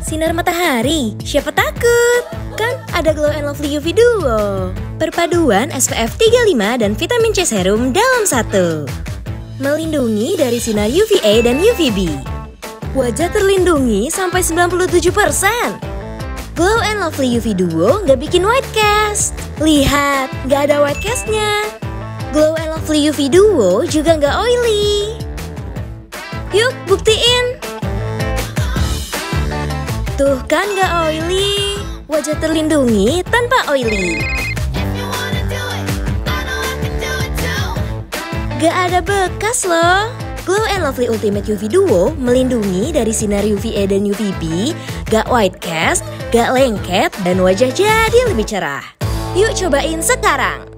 sinar matahari, siapa takut? Kan ada Glow & Lovely UV Duo. Perpaduan SPF 35 dan vitamin C serum dalam satu. Melindungi dari sinar UVA dan UVB. Wajah terlindungi sampai 97%. Glow & Lovely UV Duo nggak bikin white cast. Lihat, nggak ada white castnya. Glow & Lovely UV Duo juga nggak oily. Yuk, buktiin. Tuh kan nggak oily. Wajah terlindungi tanpa oily. Gak ada bekas loh. Glow & Lovely Ultimate UV Duo melindungi dari sinar UVA dan UVB, gak white cast, gak lengket, dan wajah jadi lebih cerah. Yuk cobain sekarang.